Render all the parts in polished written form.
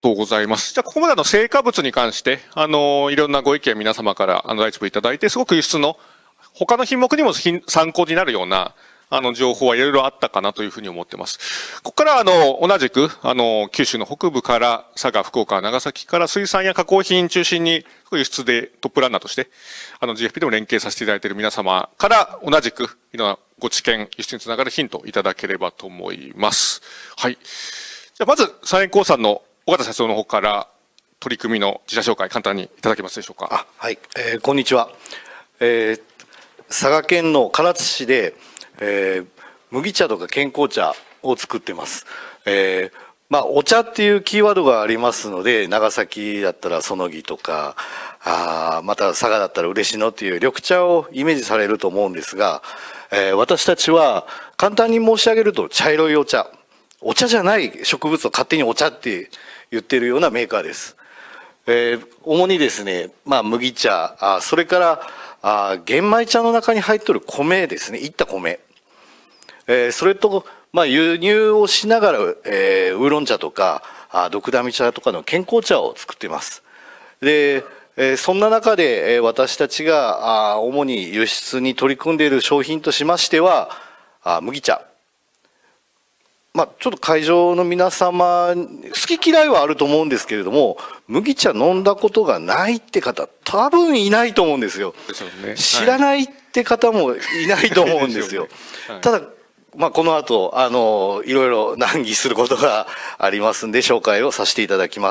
とうございます。じゃあ、ここまで成果物に関して、いろんなご意見皆様から、第一部いただいて、すごく輸出の他の品目にも参考になるような、情報はいろいろあったかなというふうに思ってます。ここから、同じく、九州の北部から、佐賀、福岡、長崎から水産や加工品中心に、輸出でトップランナーとして、GFP でも連携させていただいている皆様から、同じく、いろんなご知見、輸出につながるヒントをいただければと思います。はい。じゃあ、まず、三円興産の尾形社長の方から、取り組みの自社紹介、簡単にいただけますでしょうか。 はい。こんにちは。佐賀県の唐津市で、麦茶とか健康茶を作ってます。お茶っていうキーワードがありますので、長崎だったらそのぎとか、また佐賀だったら嬉野っていう緑茶をイメージされると思うんですが、私たちは簡単に申し上げると茶色いお茶、お茶じゃない植物を勝手にお茶って言ってるようなメーカーです。主にですね、麦茶、それから玄米茶の中に入っている米ですね、いった米。それと、輸入をしながら、ウーロン茶とか、ドクダミ茶とかの健康茶を作っています。で、そんな中で、私たちが主に輸出に取り組んでいる商品としましては、麦茶。ちょっと会場の皆様、好き嫌いはあると思うんですけれども、麦茶飲んだことがないって方、多分いないと思うんですよ。 ね、 知らないって方もいないと思うんですよ。ただ、この後、いろいろ難儀することがありますんで、紹介をさせていただきます。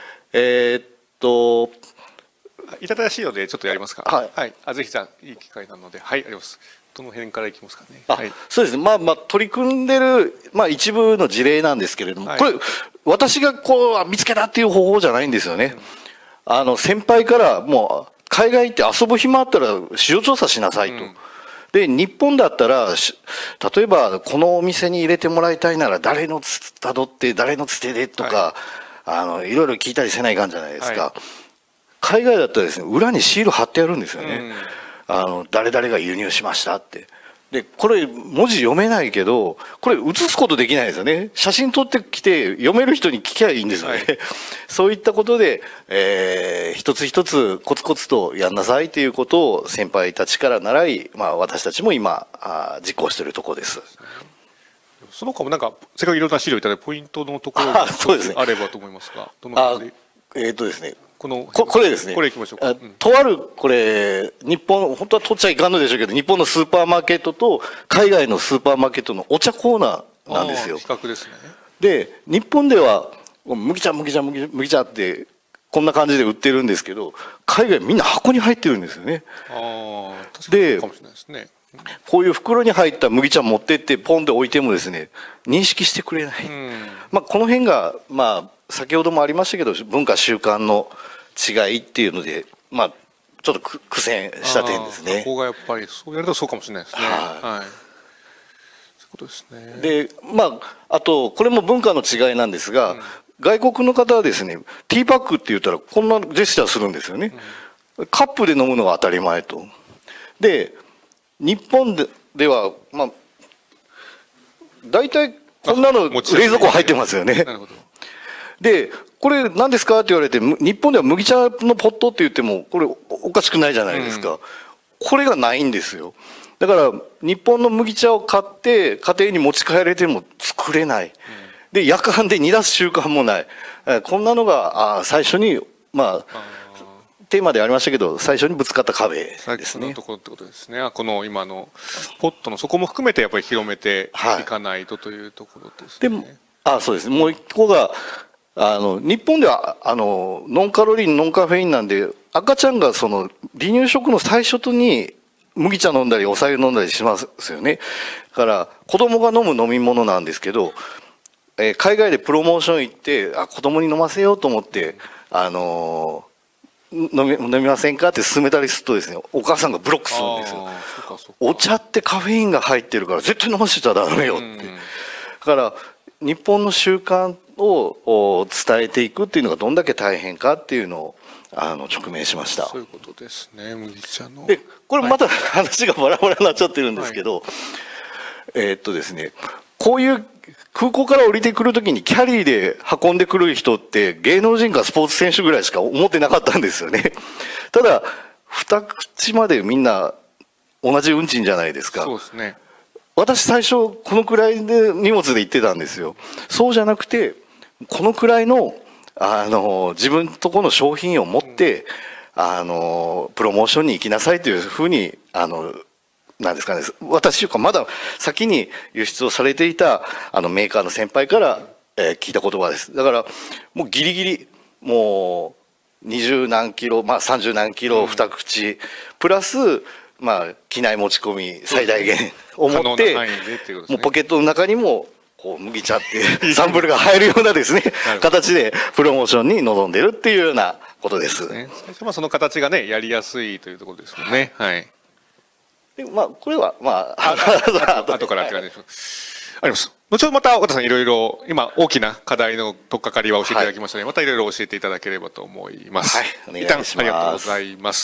いただしいので、ちょっとやりますか。 はい。 はい。ぜひじゃあ、いい機会なので、はい、あります。どの辺からいきますかね。 はい、そうですね。取り組んでる、一部の事例なんですけれども、これ、私が見つけたっていう方法じゃないんですよね。先輩からもう、海外行って遊ぶ暇あったら市場調査しなさいと。で、日本だったら、例えば、このお店に入れてもらいたいなら、誰のたどって、誰のつてでとか、いろいろ聞いたりせないかんじゃないですか。海外だったらですね、裏にシール貼ってあるんですよね。誰々が輸入しましたって。で、これ文字読めないけど、これ写すことできないですよね。写真撮ってきて読める人に聞きゃいいんですよね。そういったことで、一つ一つコツコツとやんなさいということを先輩たちから習い、私たちも今、実行しているところです。 その他もせっかくいろんな資料いただいてポイントのところがあればと思いますが、どの辺でですね。これですね。 これいきましょうか。 とある、これ、日本、本当は取っちゃいかんのでしょうけど、日本のスーパーマーケットと海外のスーパーマーケットのお茶コーナーなんですよ。 比較ですね。 で、日本では、麦茶って、こんな感じで売ってるんですけど、海外みんな箱に入ってるんですよね。 で、かもしれないですね。 こういう袋に入った麦茶持ってってポンで置いてもですね、認識してくれない。この辺が、先ほどもありましたけど、文化習慣の違いっていうので、ちょっと苦戦した点ですね。 ここがやっぱりそうやるとそうかもしれないですね。はい。そういうことですね。 で、あとこれも文化の違いなんですが、外国の方はですね、ティーパックって言ったらこんなジェスチャーするんですよね。カップで飲むのが当たり前と。で、日本では大体こんなの冷蔵庫入ってますよね。で、これ何ですかって言われて、日本では麦茶のポットって言っても、これおかしくないじゃないですか。これがないんですよ。だから、日本の麦茶を買って、家庭に持ち帰れても作れない。で、夜間で煮出す習慣もない。こんなのが、最初に、テーマでありましたけど、最初にぶつかった壁ですね。 そのところってことですね。この今のポットのそこも含めてやっぱり広めていかないとというところですね。 でも、そうですね。もう一個が、日本ではノンカロリーノンカフェインなんで、赤ちゃんがその離乳食の最初に麦茶飲んだりお酒飲んだりしますよね。だから子供が飲む飲み物なんですけど、海外でプロモーション行って子供に飲ませようと思って飲みませんかって勧めたりするとですね、お母さんがブロックするんですよ。お茶ってカフェインが入ってるから絶対飲ませちゃダメよって。だから日本の習慣を伝えていくっていうのがどんだけ大変かっていうのを直面しました。 そういうことですね。麦茶の。 で、これまた話がバラバラになっちゃってるんですけど、ですね、こういう空港から降りてくるときにキャリーで運んでくる人って芸能人かスポーツ選手ぐらいしか思ってなかったんですよね。ただ、二口までみんな同じ運賃じゃないですか。 そうですね。 私最初このくらいで荷物で行ってたんですよ。そうじゃなくて、このくらいの、自分とこの商品を持って、プロモーションに行きなさいというふうに、なんですかね、私かまだ先に輸出をされていたメーカーの先輩から、聞いた言葉です。だからもうギリギリもう20何キロ、まあ30何キロ二口、プラスまあ機内持ち込み最大限を持って、もうポケットの中にもこう麦茶っていうサンプルが入るようなですね形でプロモーションに臨んでるっていうようなことです。 最初はその形がねやりやすいというところですよね。はい。 でまあこれはまあ後からって感じです。あります。後ほどまた和田さんいろいろ今大きな課題の取っかかりは教えていただきましたので、またいろいろ教えていただければと思います。 はい、お願いします。 一旦ありがとうございます。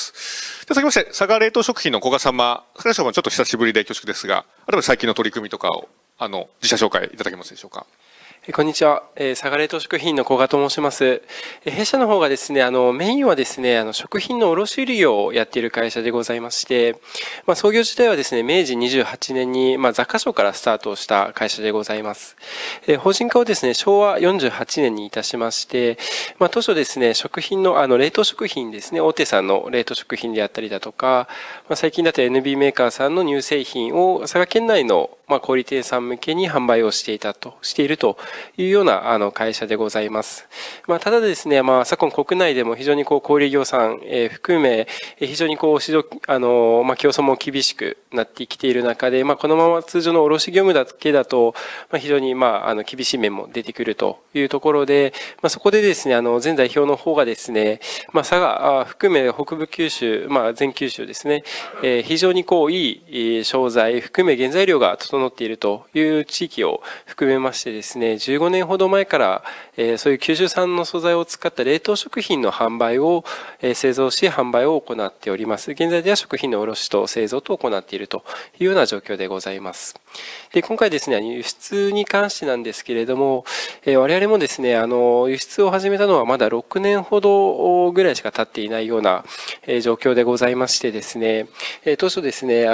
では続きまして佐賀冷凍食品の古賀様、佐賀様ちょっと久しぶりで恐縮ですが、改めて最近の取り組みとかを自社紹介いただけますでしょうか。 こんにちは。佐賀冷凍食品の古賀と申します。弊社の方がですね、メインはですね、食品の卸売業をやっている会社でございまして、創業自体はですね、明治28年に、雑貨商からスタートした会社でございます。法人化をですね、昭和48年にいたしまして、当初ですね、食品の、冷凍食品ですね、大手さんの冷凍食品であったりだとか、最近だと NB メーカーさんの乳製品を佐賀県内の小売店さん向けに販売をしているというような会社でございます。ただですね、昨今国内でも非常に小売業さん含め非常に競争も厳しくなってきている中で、このまま通常の卸業務だけだと非常に厳しい面も出てくるというところで、そこでですね、前代表の方がですね、佐賀含め北部九州、全九州ですね、非常にいい商材含め原材料が整っているという地域を含めましてですね、15年ほど前から、そういう九州産の素材を使った冷凍食品の販売を、製造し販売を行っております。現在では食品の卸と製造と行っているというような状況でございます。で、今回ですね、輸出に関してなんですけれども、我々もですね、輸出を始めたのはまだ6年ほどぐらいしか経っていないような状況でございましてですね、当初ですね、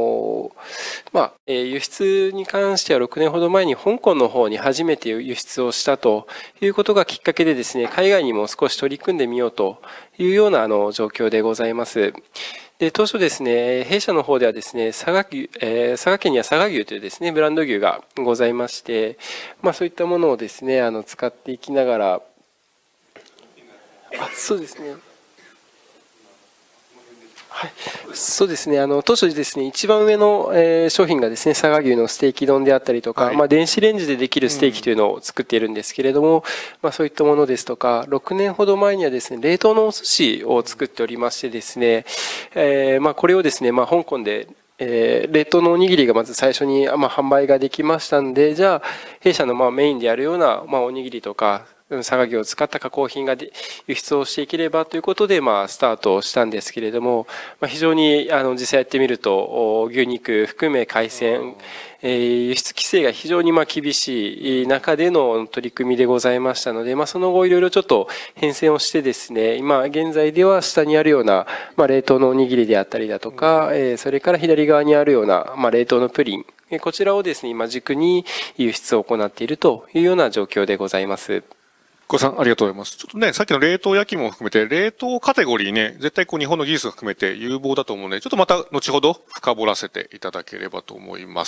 輸出に関しては6年ほど前に香港の方に初めて輸出をしたということがきっかけでですね、海外にも少し取り組んでみようというような状況でございます。で、当初ですね、弊社の方ではですね、佐賀県には佐賀牛というですね、ブランド牛がございまして、そういったものをですね、使っていきながら、そうですね。はい、そうですね、当初ですね、一番上の、商品がですね、佐賀牛のステーキ丼であったりとか、電子レンジでできるステーキというのを作っているんですけれども、そういったものですとか、6年ほど前にはですね、冷凍のお寿司を作っておりましてですね、これをですね、香港で冷凍のおにぎりがまず最初に販売ができましたんで、じゃあ弊社のメインであるようなおにぎりとか佐賀牛を使った加工品が輸出をしていければということでスタートをしたんですけれども、非常に実際やってみると牛肉含め海鮮輸出規制が非常に厳しい中での取り組みでございましたので、その後いろいろちょっと変遷をしてですね、今現在では下にあるような冷凍のおにぎりであったりだとか、それから左側にあるような冷凍のプリン、こちらをですね今軸に輸出を行っているというような状況でございます。 小さんありがとうございます。ちょっとね、さっきの冷凍焼きも含めて、冷凍カテゴリーね、絶対日本の技術が含めて有望だと思うので、ちょっとまた後ほど深掘らせていただければと思います。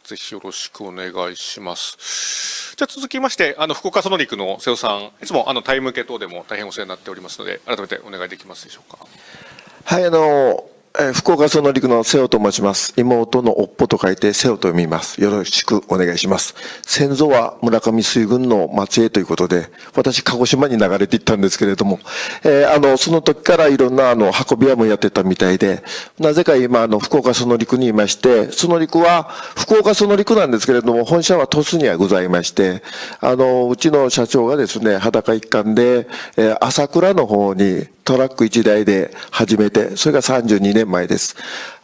ぜひよろしくお願いします。じゃあ続きまして、福岡ソノリクの瀬尾さん、いつもタイム系等でも大変お世話になっておりますので、改めてお願いできますでしょうか。 はい、福岡ソノリクの瀬尾と申します。妹のおっぽと書いて瀬尾と読みます。よろしくお願いします。先祖は村上水軍の末裔ということで、私鹿児島に流れていったんですけれども、その時からいろんな運び屋もやってたみたいで、なぜか今福岡ソノリクにいまして、ソノリクは福岡ソノリクなんですけれども、本社は鳥栖にはございまして、うちの社長がですね、裸一貫で、朝倉の方にトラック1台で始めて、それが32年前です。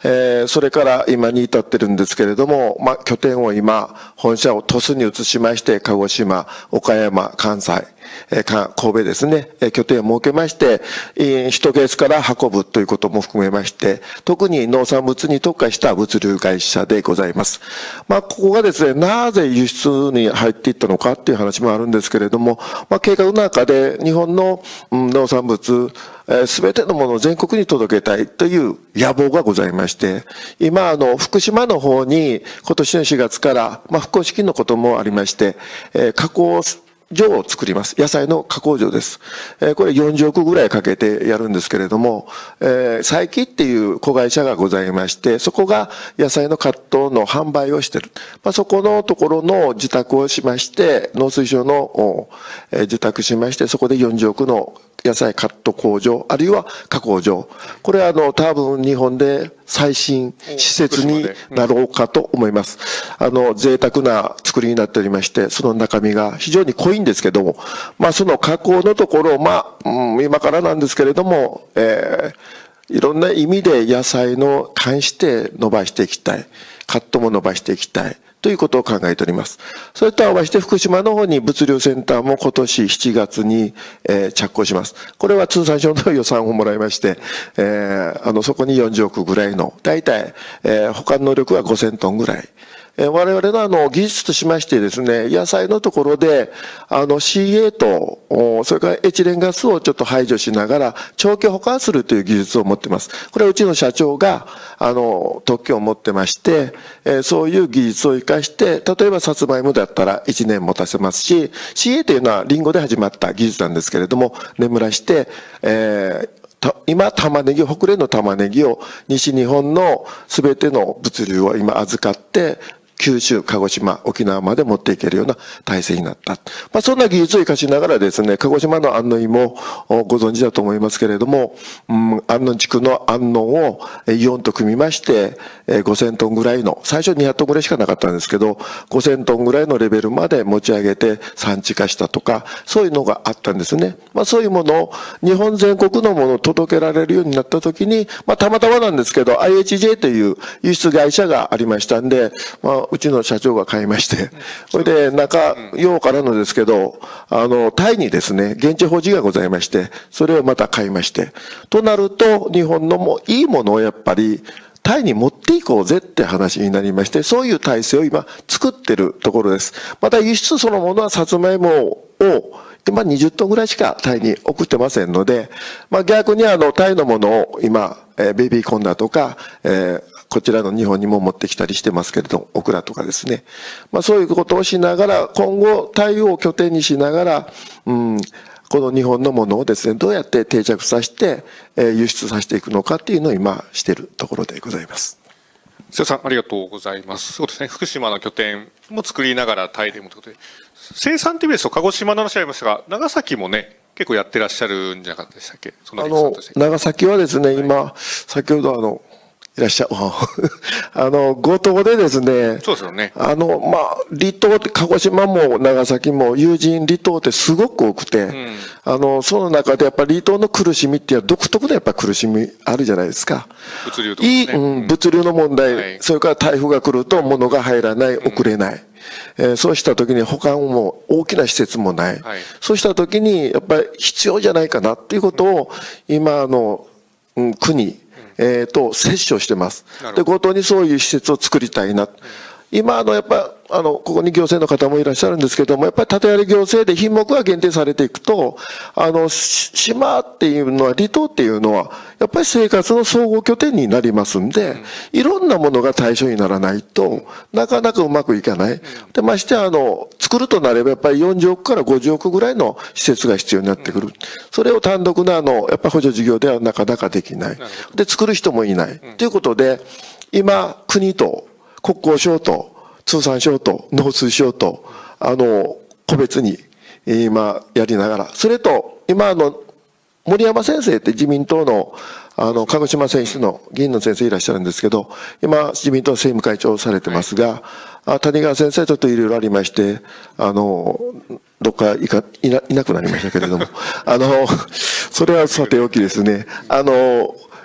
それから今に至ってるんですけれども、拠点を今、本社を鳥栖に移しまして、鹿児島、岡山、関西、神戸ですね、拠点を設けまして、首都圏から運ぶということも含めまして、特に農産物に特化した物流会社でございます。ここがですね、なぜ輸出に入っていったのかっていう話もあるんですけれども、計画の中で日本の農産物、すべてのものを全国に届けたいという野望がございまして、今、福島の方に今年の4月から、復興資金のこともありまして、加工場を作ります。野菜の加工場です。これ40億ぐらいかけてやるんですけれども、佐伯っていう子会社がございまして、そこが野菜のカットの販売をしている。そこのところの受託をしまして、農水省の受託しまして、そこで40億の野菜カット工場、あるいは加工場。これは多分日本で最新施設になろうかと思います。贅沢な作りになっておりまして、その中身が非常に濃いんですけども、その加工のところを、今からなんですけれども、いろんな意味で野菜の関して伸ばしていきたい。カットも伸ばしていきたい。ということを考えております。それと合わせて福島の方に物流センターも今年7月に、着工します。これは通産省の予算をもらいまして、そこに40億ぐらいの、大体、保管能力は5000トンぐらい。我々の技術としましてですね、野菜のところで、CA と、それからエチレンガスをちょっと排除しながら、長期保管するという技術を持っています。これはうちの社長が、特許を持ってまして、そういう技術を生かして、例えばさつまいもだったら1年持たせますし、CA というのはリンゴで始まった技術なんですけれども、眠らして、今、玉ねぎ、北連の玉ねぎを西日本のすべての物流を今預かって、九州、鹿児島、沖縄まで持っていけるような体制になった。そんな技術を生かしながらですね、鹿児島の安納芋をご存知だと思いますけれども、安納地区の安納をイオンと組みまして、5000トンぐらいの、最初200トンぐらいしかなかったんですけど、5000トンぐらいのレベルまで持ち上げて産地化したとか、そういうのがあったんですね。そういうものを、日本全国のものを届けられるようになったときに、たまたまなんですけど、IHJ という輸出会社がありましたんで、うちの社長が買いまして、それで中、ようからのですけど、タイにですね、現地法人がございまして、それをまた買いまして、となると、日本のもいいものをやっぱり、タイに持っていこうぜって話になりまして、そういう体制を今作ってるところです。また輸出そのものはさつまいもを、20トンぐらいしかタイに送ってませんので、逆にタイのものを今、ベビーコーンだとか、こちらの日本にも持ってきたりしてますけれども、オクラとかですね。そういうことをしながら、今後、タイを拠点にしながら、この日本のものをですね、どうやって定着させて、輸出させていくのかっていうのを今、しているところでございます。 瀬尾さん、ありがとうございます。そうですね、福島の拠点も作りながらタイでもということで、生産という意味ですと、鹿児島の話ありましたが、長崎もね、結構やってらっしゃるんじゃなかったでしたっけ？ 長崎はですね、今、先ほどいらっしゃる。五島でですね、 そうですよね。 離島って、鹿児島も長崎も友人離島ってすごく多くて、その中でやっぱり離島の苦しみっていうのは独特なやっぱ苦しみあるじゃないですか。 物流とかですね。 物流の問題、 はい、 それから台風が来ると物が入らない、遅れない。そうした時に保管も大きな施設もない。 はい、 そうした時にやっぱり必要じゃないかなっていうことを今国、と折衝してます。で、ごとにそういう施設を作りたいな。今、やっぱ、ここに行政の方もいらっしゃるんですけども、やっぱり縦割り行政で品目が限定されていくと、島っていうのは、離島っていうのは、やっぱり生活の総合拠点になりますんで、いろんなものが対象にならないとなかなかうまくいかない。で、まして作るとなればやっぱり40億から50億ぐらいの施設が必要になってくる。それを単独のやっぱ補助事業ではなかなかできない。で、作る人もいない。ということで、今、国と国交省と通産省と農水省と、個別に今やりながら、それと、今森山先生って自民党の、鹿児島選出の議員の先生いらっしゃるんですけど、今、自民党政務会長をされてますが、谷川先生ちょっといろいろありまして、どっかいなくなりましたけれども、それはさておきですね、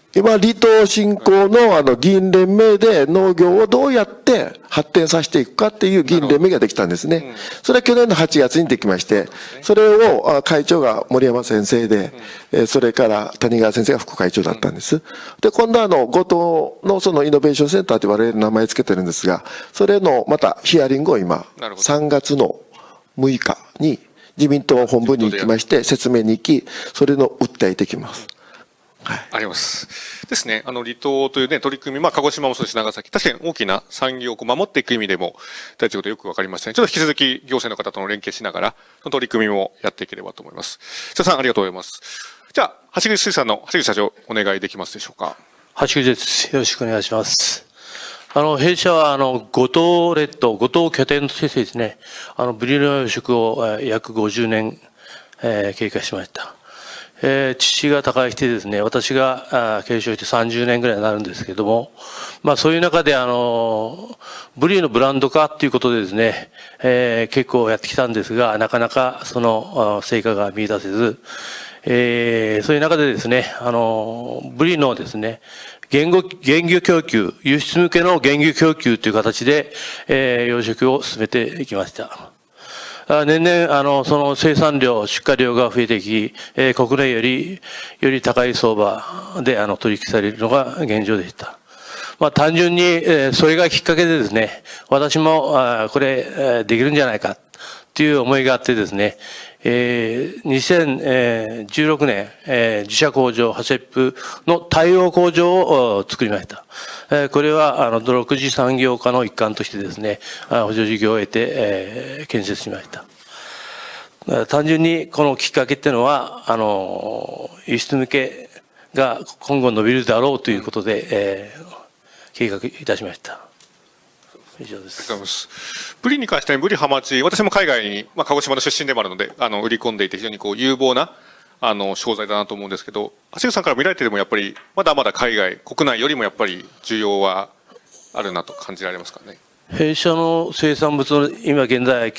今、離島振興の議員連盟で農業をどうやって発展させていくかっていう議員連盟ができたんですね。それは去年の8月にできまして、それを会長が森山先生で、それから谷川先生が副会長だったんです。で、今度は後藤のそのイノベーションセンターと言われる名前つけてるんですが、それのまたヒアリングを今、3月の6日に自民党本部に行きまして、説明に行き、それの訴えてきます。 はい、あります。ですね。離島というね、取り組み、鹿児島もそうですし、長崎。確かに大きな産業を守っていく意味でも、大事なことよくわかりましたね。ちょっと引き続き、行政の方との連携しながら、その取り組みもやっていければと思います。瀬田さん、ありがとうございます。じゃあ、橋口水産の橋口社長、お願いできますでしょうか。 橋口です。よろしくお願いします。弊社は、五島列島、五島を拠点としてですね、ブリの養殖を約50年、経過しました。父が他界してですね、私が継承して30年ぐらいになるんですけども、そういう中でブリのブランド化っていうことでですね、結構やってきたんですが、なかなかその成果が見出せず、そういう中でですね、ブリのですね、原魚供給、輸出向けの原魚供給という形で、養殖を進めていきました。年々、その生産量、出荷量が増えてき、国内より高い相場で取引されるのが現状でした。単純に、それがきっかけでですね、私も、これ、できるんじゃないか、という思いがあってですね、2016年、自社工場、ハシェップの対応工場を作りました。これは、独自産業化の一環としてですね、補助事業を得て、建設しました。単純にこのきっかけっていうのは、輸出向けが今後伸びるだろうということで、計画いたしました。以上です。 ありがとうございます。ブリに関しては、ブリハマチ、私も海外に、鹿児島の出身でもあるので、売り込んでいて、非常に有望な、商材だなと思うんですけど、橋口さんから見られてでもやっぱり、まだまだ海外、国内よりもやっぱり需要はあるなと感じられますかね。 弊社の生産物の今現在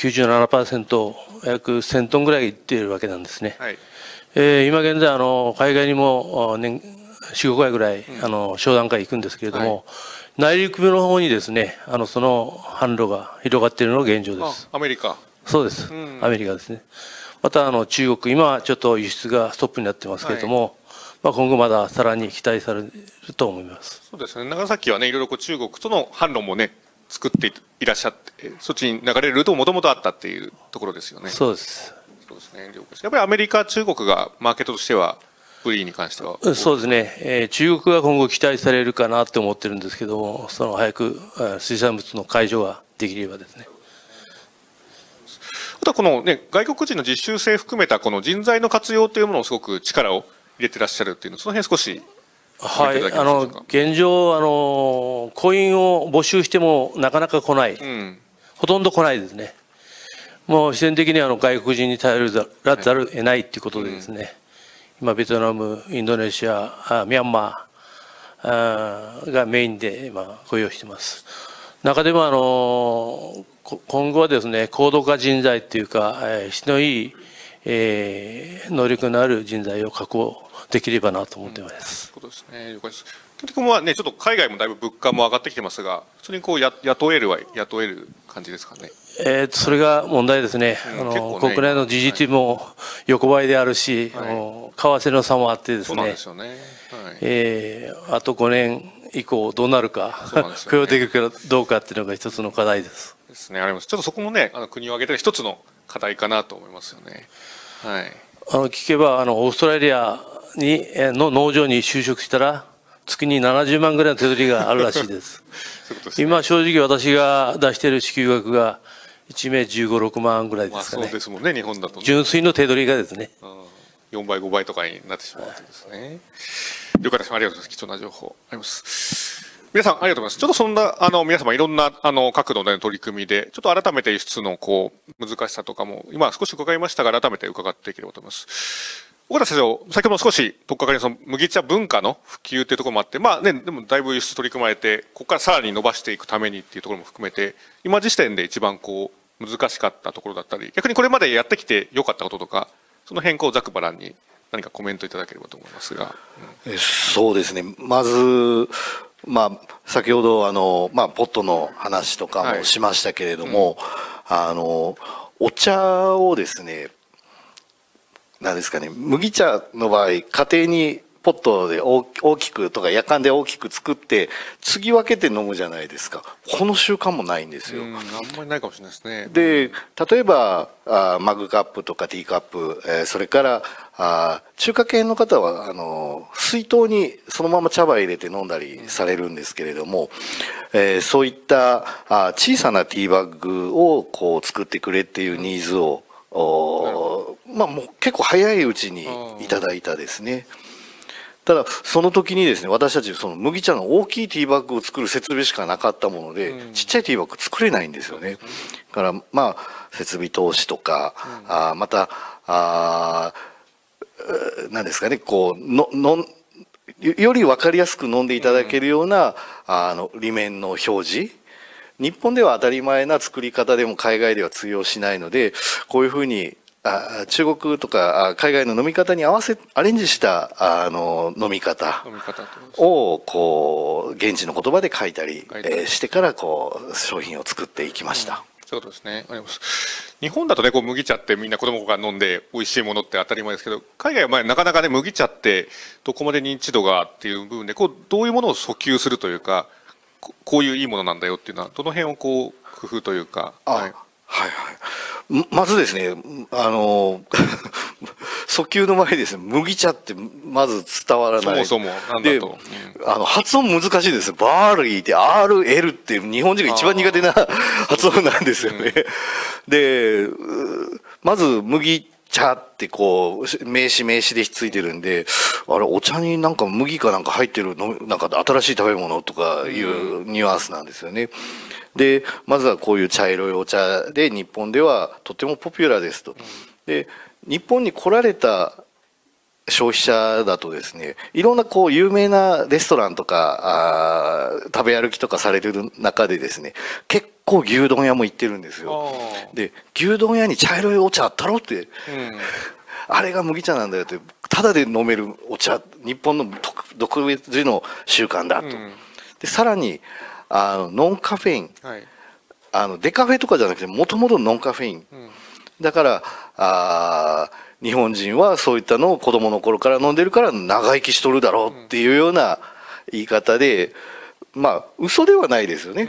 97%、約1000トンぐらいいっているわけなんですね。はい、今現在、海外にも4、5回ぐらい、商談会行くんですけれども、はい、内陸部の方にですね、その販路が広がっているのが現状です。 アメリカ。 そうです。アメリカですね。また、中国、今はちょっと輸出がストップになってますけれども、はい、今後まださらに期待されると思います。 そうですね。長崎はね、いろいろ中国との販路もね、作っていらっしゃって、そっちに流れるルートももともとあったっていうところですよね。 そうです。 そうですね。やっぱりアメリカ、中国がマーケットとしては、ブリに関してはそうですね、中国が今後期待されるかなと思ってるんですけども、その早く水産物の解除ができればですね。 あとはこの、ね、外国人の実習生含めたこの人材の活用というものをすごく力を入れてらっしゃるっていうの、その辺少し。 はい、現状、婚姻を募集してもなかなか来ない、ほとんど来ないですね。もう自然的に外国人に頼らざるを得ないということでですね。今、ベトナム、インドネシア、ミャンマーがメインで今、雇用しています。中でも今後はですね、高度化人材というか、質のいい、能力のある人材を確保できればなと思っています。 そうですね、了解です。基本的にはね、ちょっと海外もだいぶ物価も上がってきてますが、普通に雇える感じですかね。 それが問題ですね。国内の GDP も横ばいであるし、為替の差もあってですね。そうなんですよね。あと5年以降どうなるか、雇用できるかどうかっていうのが一つの課題です。 ですね、あります。ちょっとそこもね、国を挙げて一つの課題かなと思いますよね。はい。 聞けばオーストラリアの農場に就職したら月に70万ぐらいの手取りがあるらしいです。今正直私が出している支給額が1名15、6万ぐらいですかね。 そうですもんね、日本だと、ね。 純粋の手取りがですね。 4倍、5倍とかになってしまうんですね。了解です。ありがとうございます。貴重な情報あります。皆さんありがとうございます。ちょっとそんな皆様いろんな角度での取り組みで、ちょっと改めて輸出の難しさとかも今少し伺いましたが、改めて伺っていければと思います。小形社長、先ほど少し取っかかりのその麦茶文化の普及というところもあって、でもだいぶ輸出取り組まれて、ここからさらに伸ばしていくためにっていうところも含めて、今時点で一番難しかったところだったり、逆にこれまでやってきて良かったこととか、その辺ざくばらんに何かコメントいただければと思いますが。 そうですね、まず、先ほどポットの話とかもしましたけれども、お茶をですね、なんですかね、麦茶の場合、家庭にポットで大きくとかやかんで大きく作って継ぎ分けて飲むじゃないですか。この習慣もないんですよ。 あんまりないかもしれないですね。 で例えばマグカップとかティーカップ、それから中華系の方は水筒にそのまま茶葉入れて飲んだりされるんですけれども、そういった小さなティーバッグをこう作ってくれっていうニーズを、もう結構早いうちにいただいたですね。ただその時にですね、私たちその麦茶の大きいティーバッグを作る設備しかなかったもので、ちっちゃいティーバッグ作れないんですよね。だから設備投資とか、また何ですかね、こうより分かりやすく飲んでいただけるような裏面の表示、日本では当たり前な作り方でも海外では通用しないので、こういうふうに中国とか海外の飲み方に合わせアレンジした飲み方をこう現地の言葉で書いたりしてからこう商品を作っていきました。 そういうことですね。あります。日本だとね、こう麦茶ってみんな子供が飲んで美味しいものって当たり前ですけど、海外はなかなかね、麦茶ってどこまで認知度がっていう部分でこうどういうものを訴求するというか、こういういいものなんだよっていうのはどの辺をこう工夫というか。 まずですね、訴求の前にですね、麦茶ってまず伝わらない。 そもそもなんだと。 発音難しいです。バーリーって RL って日本人が一番苦手な発音なんですよね。で、まず麦茶ってこう名詞でひっついてるんで、あれお茶になんか麦かなんか入ってるの、なんか新しい食べ物とかいうニュアンスなんですよね。でまずはこういう茶色いお茶で日本ではとてもポピュラーですと。で日本に来られた消費者だとですね、いろんなこう有名なレストランとか食べ歩きとかされる中でですね、結構牛丼屋も行ってるんですよ。で牛丼屋に茶色いお茶あったろって、あれが麦茶なんだよって、ただで飲めるお茶、日本の独自の習慣だと。でさらにノンカフェイン、デカフェとかじゃなくてもともとノンカフェイン、だから日本人はそういったのを子供の頃から飲んでるから長生きしとるだろうっていうような言い方で、嘘ではないですよね。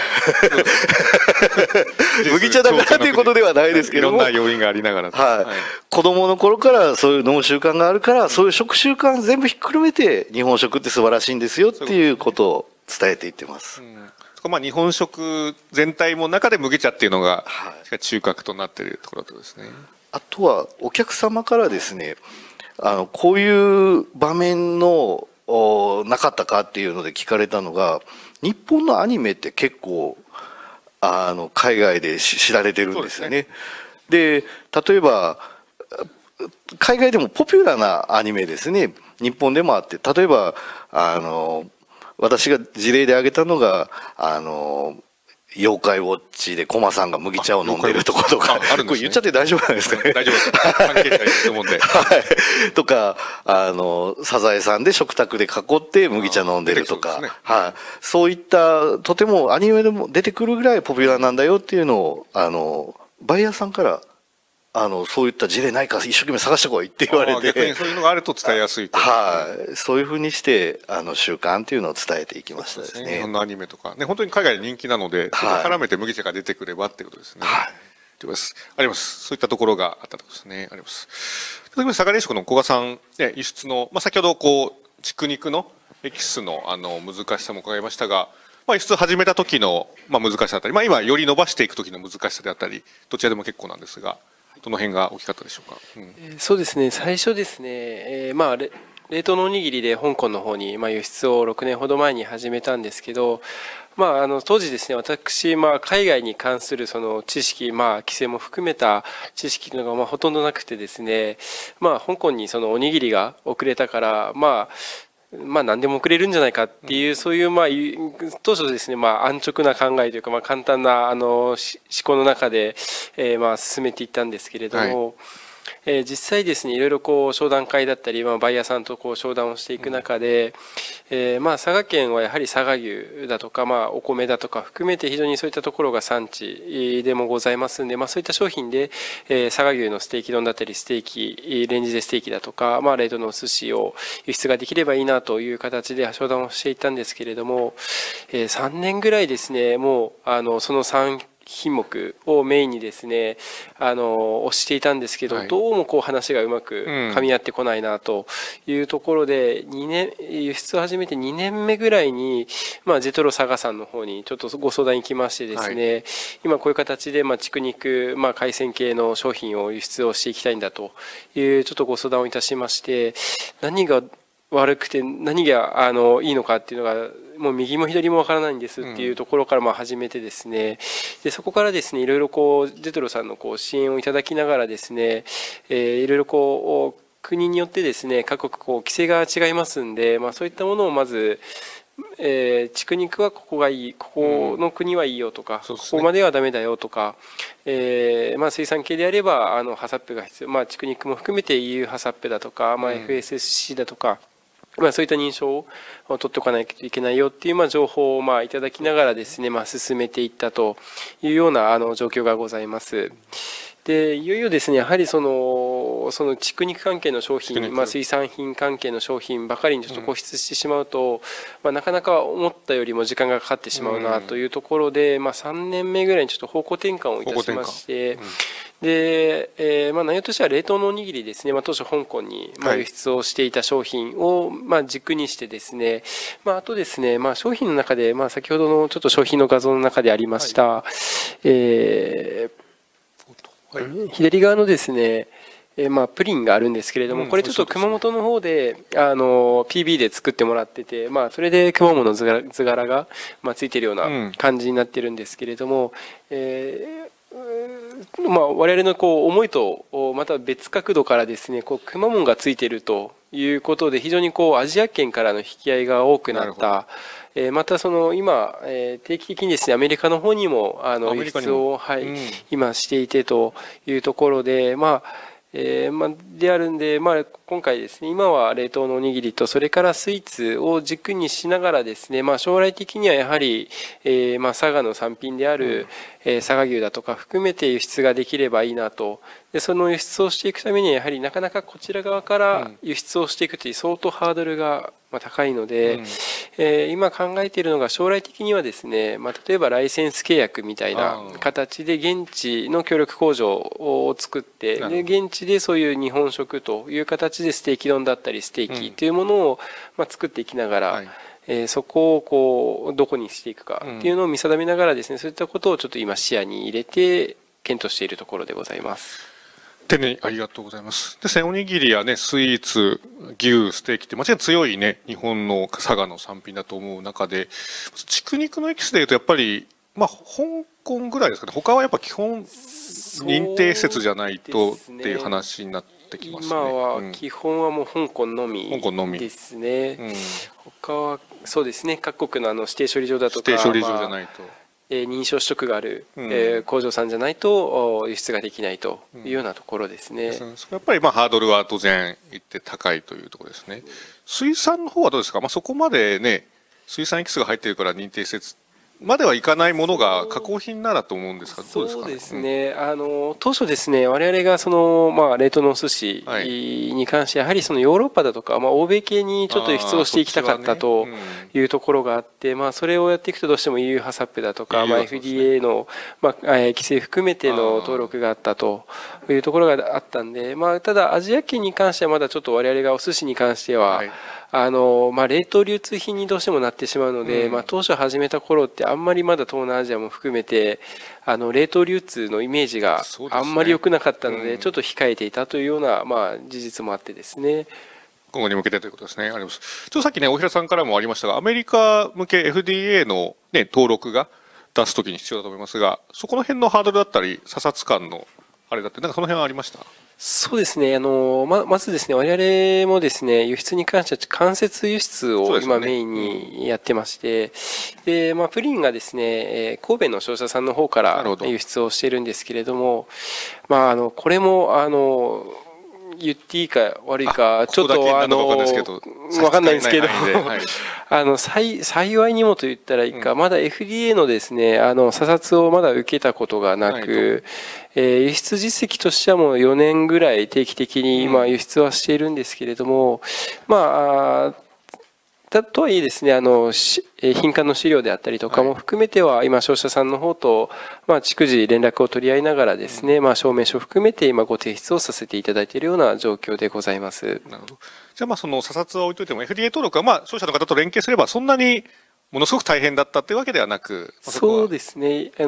麦茶だからということではないですけども、 いろんな要因がありながら、 子供の頃からそういう飲む習慣があるから、そういう食習慣全部ひっくるめて日本食って素晴らしいんですよっていうことを伝えていってます。 日本食全体も中で麦茶っていうのが中核となっているところですね。 あとはお客様からですね、こういう場面のなかったかっていうので聞かれたのが、日本のアニメって結構海外で知られてるんですよね。で例えば海外でもポピュラーなアニメですね、日本でもあって、例えば私が事例で挙げたのが妖怪ウォッチでコマさんが麦茶を飲んでるところとか、これ言っちゃって大丈夫なんですかね。 大丈夫です。関係者いると思うんで。 とかサザエさんで食卓で囲って麦茶飲んでるとか、そういったとてもアニメでも出てくるぐらいポピュラーなんだよっていうのをバイヤーさんからそういった事例ないか一生懸命探してこいって言われて、 逆にそういうのがあると伝えやすいと。 そういうふうにして習慣っていうのを伝えていきましたですね。 日本のアニメとかね、本当に海外で人気なので、絡めて麦茶が出てくればっていうことですね。あります。そういったところがあったとですね。あります。例えば佐賀冷食の古賀さん、輸出の先ほど畜肉のエキスの難しさも伺いましたが、輸出始めた時の難しさだったり、今より伸ばしていく時の難しさであったり、どちらでも結構なんですが。どの辺が大きかったでしょうか。 そうですね、最初ですね、冷凍のおにぎりで香港の方に輸出を6年ほど前に始めたんですけど、当時ですね、私、海外に関するその知識、規制も含めた知識というのがほとんどなくてですね、香港にそのおにぎりが遅れたから何でも送れるんじゃないかっていう、そういう当初ですね、安直な考えというか簡単な思考の中で進めていったんですけれども、 実際ですね、いろいろ商談会だったり、バイヤーさんと商談をしていく中で、佐賀県はやはり佐賀牛だとか、お米だとか含めて非常にそういったところが産地でもございますんで、そういった商品で、佐賀牛のステーキ丼だったり、ステーキ、レンジでステーキだとか、冷凍のお寿司を輸出ができればいいなという形で商談をしていたんですけれども、3年ぐらいですね、もうその3品目をメインにですね推していたんですけど、どうも話がうまく噛み合ってこないなというところで、輸出を始めて2年目ぐらいに、ジェトロ佐賀さんの方にちょっとご相談行きましてですね、今こういう形で畜肉、海鮮系の商品を輸出をしていきたいんだというちょっとご相談をいたしまして、何が悪くて何がいいのかっていうのがもう右も左もわからないんですっていうところから始めてですね、でそこからですねいろいろジェトロさんの支援をいただきながらですね、いろいろ国によってですね各国規制が違いますんで、そういったものをまず畜肉はここがいい、ここの国はいいよとか、ここまではダメだよとか、水産系であればハサップが必要、畜肉も含めて EU ハサップだとか、FSC だとか、そういった認証を取っておかないといけないよっていう情報をいただきながらですね、進めていったというような状況がございます。でいよいよですねやはりその畜肉関係の商品、水産品関係の商品ばかりにちょっと固執してしまうと、なかなか思ったよりも時間がかかってしまうなというところで、3年目ぐらいにちょっと方向転換をいたしまして、で内容としては冷凍のおにぎりですね、当初香港に輸出をしていた商品を軸にしてですね、あとですね、商品の中で先ほどのちょっと商品の画像の中でありました、左側のですねプリンがあるんですけれども、これちょっと熊本の方でPB で作ってもらってて、それで熊本の図柄がついてるような感じになってるんですけれども、我々の思いとまた別角度からですねくまモンがついているということで、非常にアジア圏からの引き合いが多くなった。また今定期的にですねアメリカの方にも輸出を今していてというところで、であるんで、今回ですね今は冷凍のおにぎりとそれからスイーツを軸にしながらですね、将来的にはやはり佐賀の産品である佐賀牛だとか含めて輸出ができればいいなと。でその輸出をしていくためにはやはりなかなかこちら側から輸出をしていくという相当ハードルが高いので、今考えているのが将来的にはですね、例えばライセンス契約みたいな形で現地の協力工場を作って、で現地でそういう日本食という形でステーキ丼だったりステーキというものを作っていきながら、そこをどこにしていくかっていうのを見定めながらですね、そういったことをちょっと今視野に入れて検討しているところでございます。 丁寧にありがとうございます。ですね、おにぎりやね、スイーツ、牛、ステーキってもちろん強いね、日本の佐賀の産品だと思う中で、畜肉のエキスでいうとやっぱり、香港ぐらいですかね。他はやっぱ基本認定施設じゃないとっていう話になってきますね。 今は基本はもう香港のみですね。他はそうですね、各国の指定処理場だとか、 指定処理場じゃないと。 認証取得がある工場さんじゃないと輸出ができないというようなところですね。 やっぱりハードルは当然いって高いというところですね。水産の方はどうですか。そこまでね、水産エキスが入っているから認定施設まではいかないものが加工品ならと思うんですが、どうですかね。 そうですね、当初ですね我々が冷凍のお寿司に関してやはりヨーロッパだとか、欧米系にちょっと輸出をしていきたかったというところがあって、それをやっていくとどうしても EU ハサップだとか、FDA の規制含めての登録があったというところがあったんで、ただアジア圏に関してはまだちょっと我々がお寿司に関しては、冷凍流通品にどうしてもなってしまうので、当初始めた頃ってあんまりまだ東南アジアも含めて冷凍流通のイメージがあんまり良くなかったので、ちょっと控えていたというような事実もあってですね。 今後に向けてということですね。あります。ちょっとさっきね大平さんからもありましたが、アメリカ向け FDA の登録が出すときに必要だと思いますが、そこの辺のハードルだったり査察官のあれだって、なんかその辺はありました？ そうですね。まずですね、我々もですね、輸出に関しては間接輸出を今メインにやってまして、で、プリンがですね、神戸の商社さんの方から輸出をしているんですけれども、これも、言っていいか悪いか、ちょっとわかんないんですけど、幸いにもと言ったらいいか、まだ FDA のですね、査察をまだ受けたことがなく、輸出実績としてはもう4年ぐらい定期的に今輸出はしているんですけれども、とはいえですね、品管の資料であったりとかも含めては、今、商社さんの方と、逐次連絡を取り合いながらですね、証明書を含めて今ご提出をさせていただいているような状況でございます。 なるほど。じゃあ、その査察は置いといても、FDA 登録は、商社の方と連携すれば、そんなにものすごく大変だったっていうわけではなく、 そうですね。正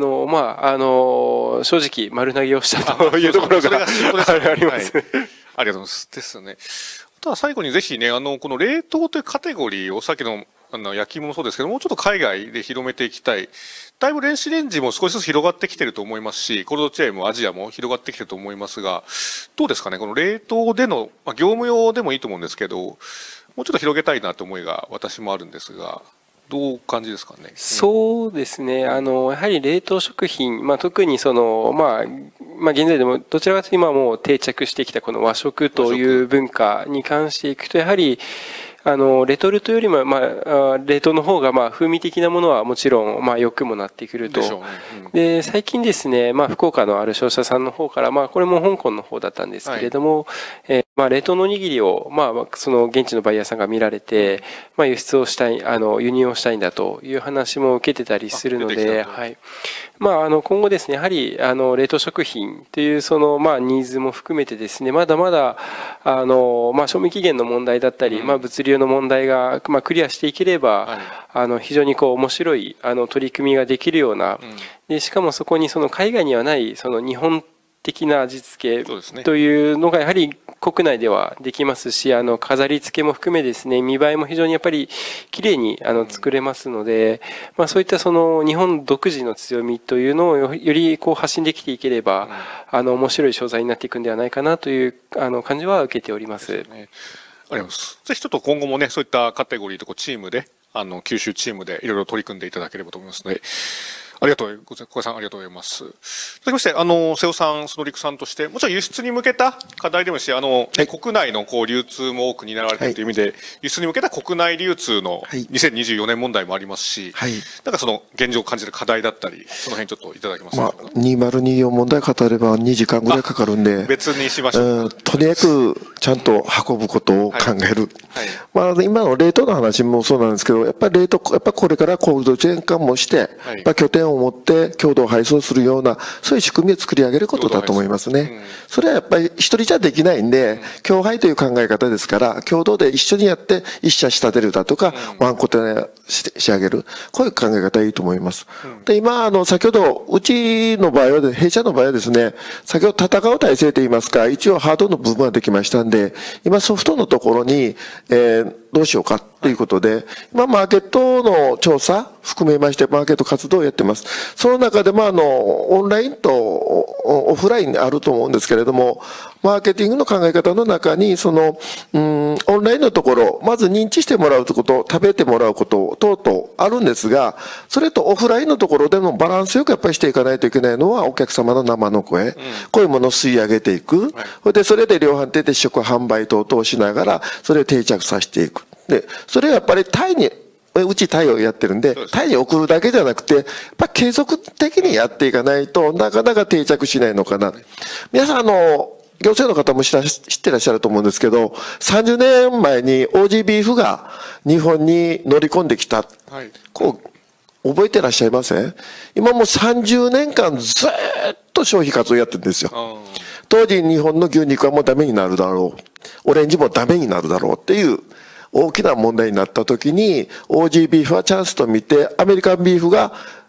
直、丸投げをしたというところがあります。 ありがとうございます。ですね。ただ最後にぜひね、この冷凍というカテゴリーをさっきの焼き芋もそうですけどもうちょっと海外で広めていきたい。だいぶ電子レンジも少しずつ広がってきてると思いますし、コールドチェーンもアジアも広がってきてると思いますが、どうですかね、この冷凍での、業務用でもいいと思うんですけど、もうちょっと広げたいなという思いが私もあるんですが、どう感じですかね。 そうですね。やはり冷凍食品、特に現在でもどちらかというと今もう定着してきたこの和食という文化に関していくと、やはりレトルトよりも、冷凍の方が、風味的なものはもちろん、良くもなってくると。で、最近ですね、福岡のある商社さんの方から、これも香港の方だったんですけれども、冷凍のおにぎりを、その現地のバイヤーさんが見られて、輸出をしたい、輸入をしたいんだという話も受けてたりするので、はい。今後ですね、やはり、冷凍食品という、ニーズも含めてですね、まだまだ、賞味期限の問題だったり、物流の問題が、クリアしていければ、非常に面白い、取り組みができるような、で、しかもそこに海外にはない、日本的な味付けというのがやはり国内ではできますし、飾り付けも含めですね、見栄えも非常にやっぱり綺麗に作れますので、そういった日本独自の強みというのをより発信できていければ、面白い商材になっていくんではないかなという感じは受けております。 ありがとうございます。ぜひちょっと今後もね、そういったカテゴリーとチームで、九州チームでいろいろ取り組んでいただければと思いますので、ありがとう、小林さんありがとうございます。続きまして、瀬尾さん、須陸さんとして、もちろん輸出に向けた課題でもし、国内の流通も多く担われているという意味で、輸出に向けた国内流通の2024年問題もありますし、なんかその現状を感じる課題だったり、その辺ちょっといただけますか。 2024問題語れば2時間ぐらいかかるんで、 別にしましょう。 とにかくちゃんと運ぶことを考える。今の冷凍の話もそうなんですけど、やっぱりこれからコールドチェーン化もして、拠点を持って共同配送するような、そういう仕組みを作り上げることだと思いますね。それはやっぱり一人じゃできないんで、共配という考え方ですから、共同で一緒にやって一社仕立てるだとか、ワンコテ仕上げる。こういう考え方はいいと思います。で、今、先ほど、うちの場合は、弊社の場合はですね、先ほど戦う体制といいますか、一応ハードの部分ができましたんで、今ソフトのところに、どうしようかということで、今マーケットの調査含めましてマーケット活動をやってます。その中でオンラインとオフラインあると思うんですけれども、マーケティングの考え方の中に、オンラインのところ、まず認知してもらうこと、食べてもらうこと等々あるんですが、それとオフラインのところでのバランスよくやっぱりしていかないといけないのは、お客様の生の声、こういうものを吸い上げていく。それで量販店で試食販売等々しながら、それを定着させていく。で、それはやっぱりうちタイをやってるんで、タイに送るだけじゃなくて、やっぱ継続的にやっていかないとなかなか定着しないのかな。皆さん行政の方も知ってらっしゃると思うんですけど、30年前に OG ビーフが日本に乗り込んできた。こう、覚えてらっしゃいません？今もう30年間ずっと消費活動やってるんですよ。当時日本の牛肉はもうダメになるだろう。オレンジもダメになるだろうっていう大きな問題になった時に OG ビーフはチャンスと見てアメリカンビーフが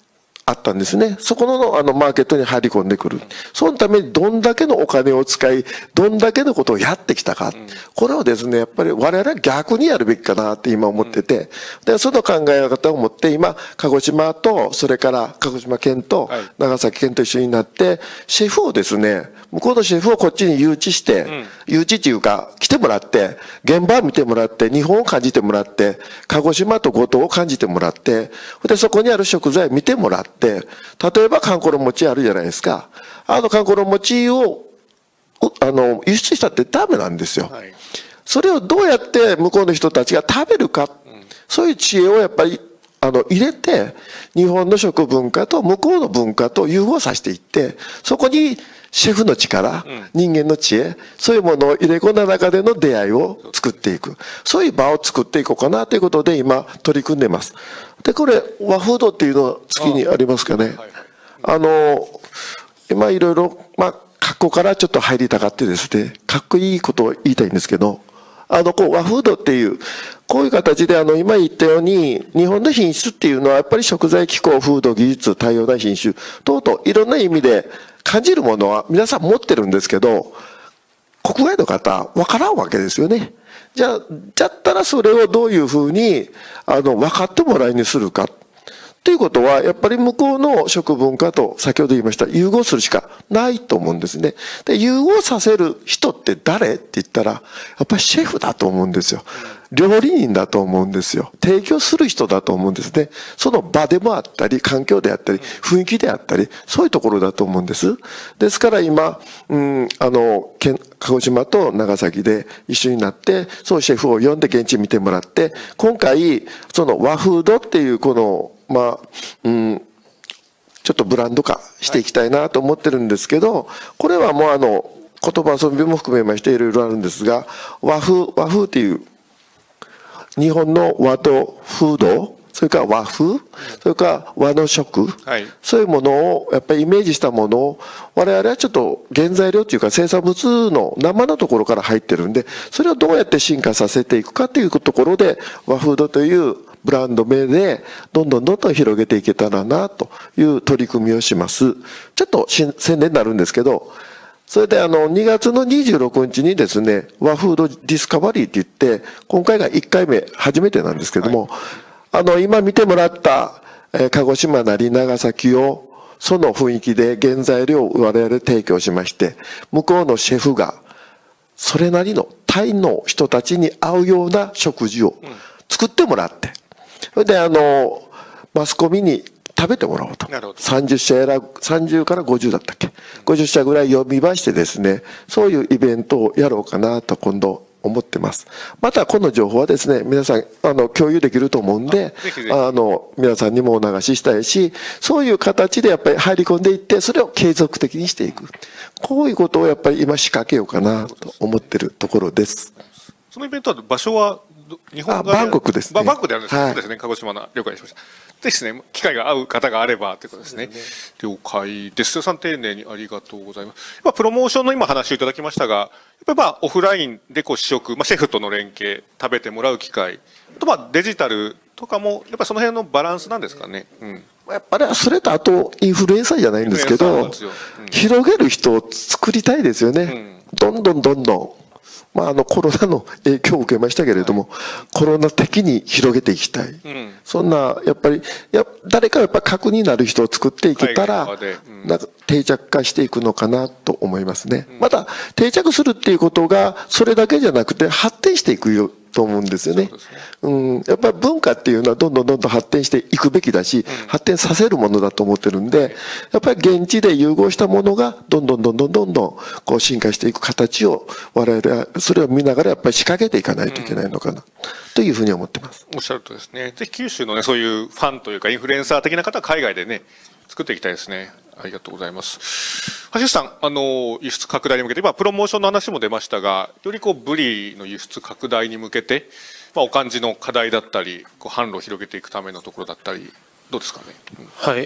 あったんですね。そこのマーケットに入り込んでくる。そのためにどんだけのお金を使い、どんだけのことをやってきたか。これをですね、やっぱり我々は逆にやるべきかなって今思ってて、で、その考え方を持って今、鹿児島と、それから鹿児島県と長崎県と一緒になって、シェフをですね、向こうのシェフをこっちに誘致して、誘致っていうか、来てもらって、現場を見てもらって、日本を感じてもらって、鹿児島と五島を感じてもらって、で、そこにある食材を見てもらって、例えば、かんころ餅あるじゃないですか。かんころ餅を、輸出したってダメなんですよ。それをどうやって向こうの人たちが食べるか、そういう知恵をやっぱり、入れて、日本の食文化と向こうの文化と融合させていって、そこにシェフの力、人間の知恵、そういうものを入れ込んだ中での出会いを作っていく。そういう場を作っていこうかなということで今取り組んでます。で、これ、和フードっていうのは月にありますかね。今いろいろ、格好からちょっと入りたがってですね、かっこいいことを言いたいんですけど、和フードっていう、こういう形で今言ったように、日本の品質っていうのはやっぱり食材気候、風土、技術、多様な品種、等々いろんな意味で感じるものは皆さん持ってるんですけど、国外の方、わからんわけですよね。じゃったらそれをどういうふうに、分かってもらいにするか。ということは、やっぱり向こうの食文化と先ほど言いました融合するしかないと思うんですね。で、融合させる人って誰って言ったら、やっぱりシェフだと思うんですよ。料理人だと思うんですよ。提供する人だと思うんですね。その場でもあったり、環境であったり、雰囲気であったり、そういうところだと思うんです。ですから今、鹿児島と長崎で一緒になって、そうシェフを呼んで現地見てもらって、今回、その和フードっていうこの、ちょっとブランド化していきたいなと思ってるんですけど、これはもう言葉遊びも含めましていろいろあるんですが、和風っていう、日本の和と風土、それから和風、それから和の食、そういうものをやっぱりイメージしたものを我々はちょっと原材料というか生産物の生のところから入ってるんで、それをどうやって進化させていくかというところで和風土というブランド名でどんどん広げていけたらなという取り組みをします。ちょっと宣伝になるんですけど、それで2月の26日にですね、和フードディスカバリーって言って、今回が1回目、初めてなんですけども、今見てもらった、鹿児島なり長崎を、その雰囲気で原材料を我々提供しまして、向こうのシェフが、それなりのタイの人たちに合うような食事を作ってもらって、それでマスコミに食べてもらおうと。30社30から50だったっけ ?50 社ぐらい呼びましてですね、そういうイベントをやろうかなと今度思ってます。またこの情報はですね、皆さん共有できると思うんで、皆さんにもお流ししたいし、そういう形でやっぱり入り込んでいって、それを継続的にしていく。こういうことをやっぱり今仕掛けようかなと思ってるところです。 そのイベントは場所は日本バンコクですね。 バンコクであるんですね。そうですね。鹿児島の了解しました。ですね。機会が合う方があればということですね。了解です。瀬尾さん丁寧にありがとうございます。プロモーションの今話をいただきましたが、やっぱりオフラインで試食、シェフとの連携、食べてもらう機会、あとデジタルとかもやっぱりその辺のバランスなんですかね。 やっぱりそれとあとインフルエンサーじゃないんですけど、広げる人を作りたいですよね。どんどん。コロナの影響を受けましたけれども、コロナ的に広げていきたい。そんな、やっぱり、誰かやっぱ核になる人を作っていけたら、定着化していくのかなと思いますね。また、定着するっていうことが、それだけじゃなくて、発展していくよ。と思うんですよね。やっぱり文化っていうのはどんどん発展していくべきだし、発展させるものだと思ってるんで、やっぱり現地で融合したものがどんどん進化していく形を我々はそれを見ながらやっぱり仕掛けていかないといけないのかなというふうに思ってます。 おっしゃるとですね。ぜひ九州のねそういうファンというかインフルエンサー的な方は海外でね作っていきたいですね。ありがとうございます。橋口さん、輸出拡大に向けて、今プロモーションの話も出ましたが、よりブリの輸出拡大に向けて、お感じの課題だったり、販路を広げていくためのところだったり、どうですかね。 はい、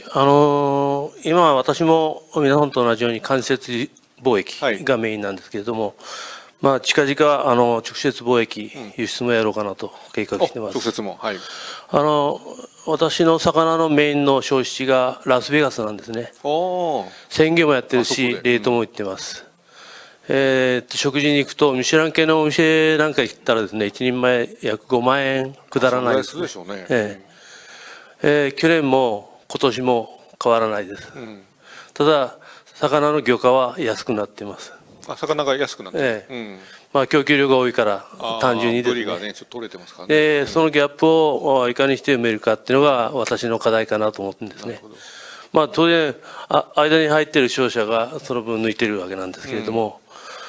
今私も皆さんと同じように間接貿易がメインなんですけれども、 近々直接貿易、輸出もやろうかなと計画してます。 直接も、はい。 私の魚のメインの消費地がラスベガスなんですね。 おー鮮魚もやってるし、 あそこで冷凍も売ってます。食事に行くと、ミシュラン系のお店なんか行ったらですね、一人前約5万円くだらないですね。 それぐらいするでしょうね。 去年も今年も変わらないです。 うん。 ただ、魚の漁価は安くなっています。 あ、魚が安くなってる。うん。 供給量が多いから単純にですね。 ブリがね、ちょっと取れてますからね。 で、そのギャップをいかにして埋めるかっていうのが私の課題かなと思ってるんですね。当然、間に入っている商社がその分抜いてるわけなんですけれども、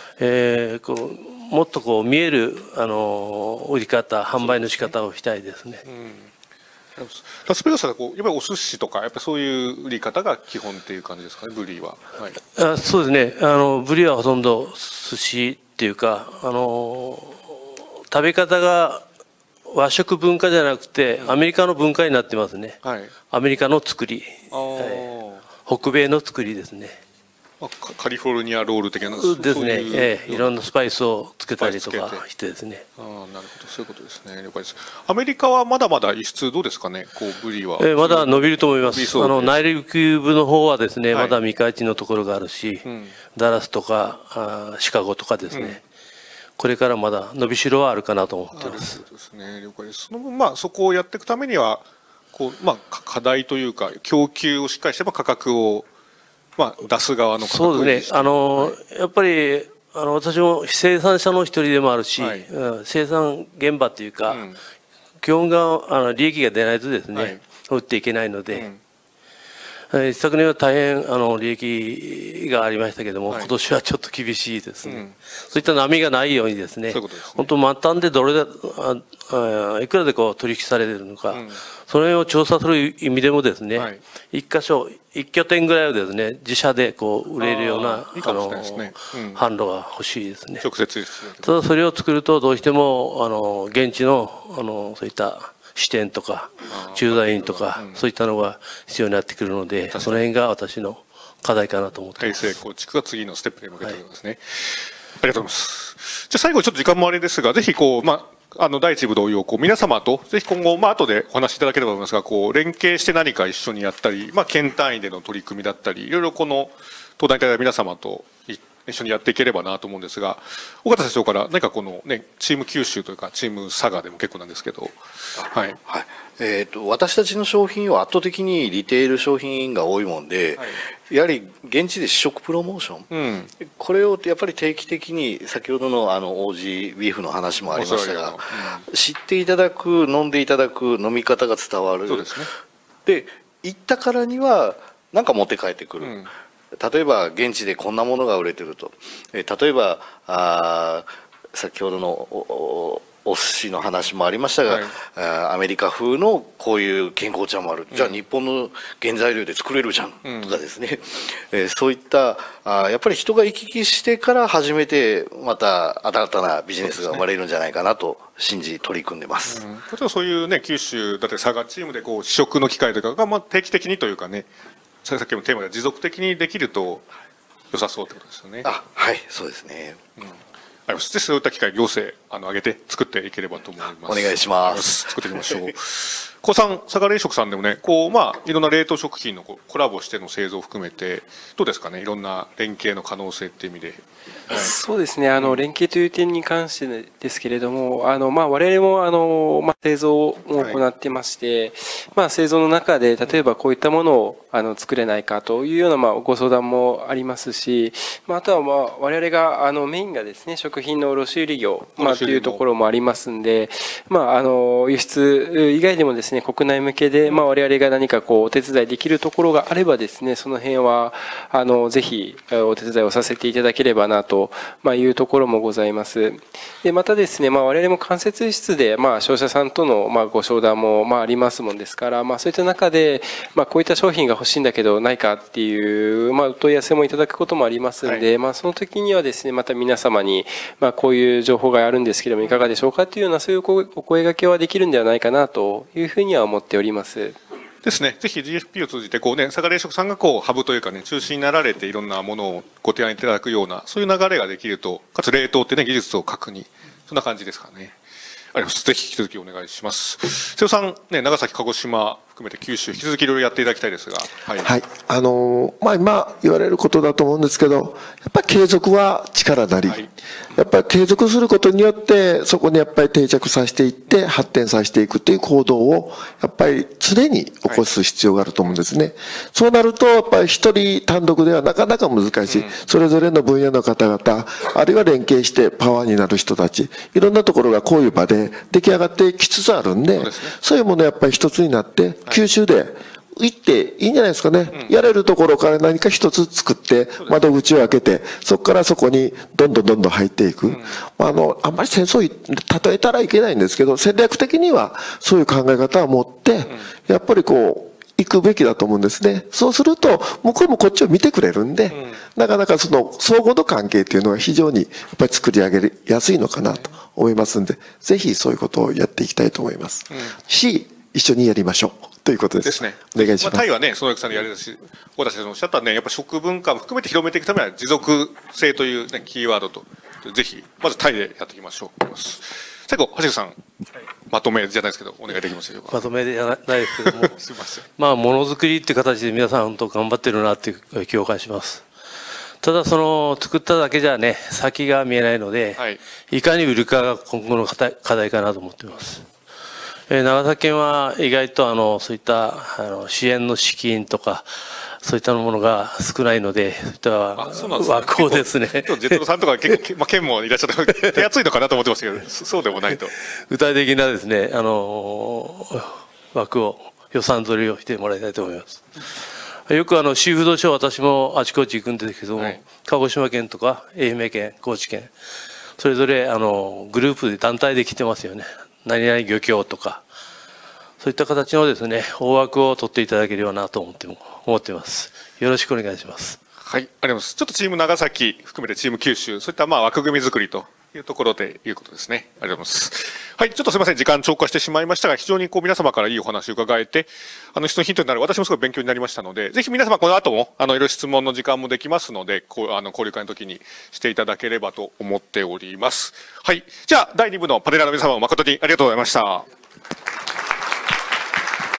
もっと見える売り方、販売の仕方をしたいですね。 ラスベガスはやっぱりお寿司とか、やっぱりそういう売り方が基本っていう感じですかね、ブリは。はい、 そうですね。ブリはほとんど寿司っていうか、食べ方が和食文化じゃなくて、アメリカの文化になってますね。 はい、 アメリカの作り、北米の作りですね。 カリフォルニアロール的なですね。いろんなスパイスをつけたりとかしてですね。 なるほど、そういうことですね。了解です。アメリカはまだまだ輸出どうですかね、ブリは。 まだ伸びると思います。内陸部の方はですね、まだ未開地のところがあるし、ダラスとかシカゴとかですね。これからまだ伸びしろはあるかなと思っています。 そうですね。了解です。その分そこをやっていくためには課題というか供給をしっかりして価格を出す側の価格をそうですね。やっぱり私も生産者の一人でもあるし、生産現場というか、基本が利益が出ないとですね、売っていけないので。昨年は大変利益がありましたけれども、今年はちょっと厳しいですね。そういった波がないようにですね、本当末端でいくらで取引されているのか、その辺を調査する意味でもですね、一箇所、一拠点ぐらいをですね、自社で売れるような販路が欲しいですね。 直接ただそれを作るとどうしても現地のそういった支店とか駐在員とかそういったのが必要になってくるので、その辺が私の課題かなと思っています。 体制構築が次のステップに向けてですね。ありがとうございます。じゃあ最後ちょっと時間もあれですが、ぜひ第一部同様皆様とぜひ今後後でお話しいただければと思いますが、連携して何か一緒にやったり、県単位での取り組みだったり、いろいろこの東大の皆様と一緒にやっていければなと思うんですが、尾形社長から何かチーム九州というかチーム佐賀でも結構なんですけど、はい、 私たちの商品は圧倒的にリテール商品が多いもんで、やはり現地で試食プロモーション、これをやっぱり定期的に先ほどのオージービーフの話もありましたが、知っていただく、飲んでいただく、飲み方が伝わる。で行ったからには何か持って帰ってくる。例えば現地でこんなものが売れてると、例えば先ほどのお寿司の話もありましたが、アメリカ風のこういう健康茶もある、じゃあ日本の原材料で作れるじゃんとかですね、そういったやっぱり人が行き来してから初めてまた新たなビジネスが生まれるんじゃないかなと信じ取り組んでます。 例えばそういう九州だって佐賀チームで試食の機会とかが定期的にというかね、さっきのテーマで持続的にできると良さそうってことですよね。 はい、そうですね。 あります。そういった機会行政挙げて作っていければと思います。 お願いします。 作っていきましょう。佐賀冷食さんでもね、いろんな冷凍食品のコラボしての製造を含めてどうですかね、いろんな連携の可能性っていう意味で。 そうですね。連携という点に関してですけれども、我々も製造を行ってまして、製造の中で例えばこういったものを作れないかというようなご相談もありますし、あとは我々がメインがですね、食品の卸売業というところもありますんで、輸出以外でもですね、国内向けで我々が何かお手伝いできるところがあればですね、その辺はぜひお手伝いをさせていただければなというところもございます。でまたですね、我々も間接室で商社さんとのご商談もありますもんですから、そういった中でこういった商品が欲しいんだけどないかっていうお問い合わせもいただくこともありますんで、その時にはですね、また皆様にこういう情報があるんですけどもいかがでしょうかというような、そういうお声掛けはできるんではないかなというふうには思っております。 ですね。ぜひ GFP を通じて、こうね、佐賀冷食さんがこう、ハブというかね、中心になられていろんなものをご提案いただくような、そういう流れができると、かつ冷凍ってね、技術を確認。そんな感じですかね。あります。ぜひ引き続きお願いします。瀬尾さん、ね、長崎、鹿児島含めて九州、引き続きいろいろやっていただきたいですが。はい。 はい。今言われることだと思うんですけど、やっぱり継続は力なり。 はい、 やっぱり継続することによって、そこにやっぱり定着させていって、発展させていくという行動を、やっぱり常に起こす必要があると思うんですね。はい、そうなると、やっぱり一人単独ではなかなか難しい。それぞれの分野の方々、あるいは連携してパワーになる人たち、いろんなところがこういう場で出来上がってきつつあるんで、そういうものやっぱり一つになって、九州で行っていいんじゃないですかね。やれるところから何か一つ作って、窓口を開けて、そこからそこにどんどん入っていく。あんまり戦争例えたらいけないんですけど、戦略的にはそういう考え方を持って、やっぱりこう、行くべきだと思うんですね。そうすると、向こうもこっちを見てくれるんで、なかなかその相互の関係っていうのは非常にやっぱり作り上げやすいのかなと思いますんで、ぜひそういうことをやっていきたいと思います。一緒にやりましょう。ということです。 ですね。 お願いします。 タイはね、園木さんのやりだし、小田先生のおっしゃったね、やっぱ食文化も含めて広めていくためには持続性というね、キーワードと、ぜひ、まずタイでやっていきましょうと思います。最後、橋口さん、まとめじゃないですけど、お願いできますでしょうか。 まとめじゃないですけども、 すみません。 まあ、ものづくりっていう形で皆さん本当頑張ってるなっていう共感します。ただ、作っただけじゃね、先が見えないので、いかに売るかが今後の課題かなと思っています。長崎県は意外とそういった支援の資金とか、そういったものが少ないので、そういった枠をですね。 ジェットさんとか結構、県もいらっしゃった手厚いのかなと思ってましたけど、そうでもないと。 具体的なですね、枠を、予算取りをしてもらいたいと思います。よくシーフードショー、私もあちこち行くんですけども、鹿児島県とか愛媛県、高知県、それぞれグループで団体で来てますよね。何々漁協とか、そういった形のですね、大枠を取っていただけるようなと思っています。よろしくお願いします。 はい、ありがとうございます。ちょっとチーム長崎含めてチーム九州、そういった枠組み作りというところでいうことですね。ありがとうございます。はい、ちょっとすみません、時間超過してしまいましたが、非常に皆様からいいお話を伺えて、質のヒントになる、私もすごい勉強になりましたので、ぜひ皆様この後も、いろいろ質問の時間もできますので、交流会の時にしていただければと思っております。はい、じゃあ、第2部のパネラーの皆様も誠にありがとうございました。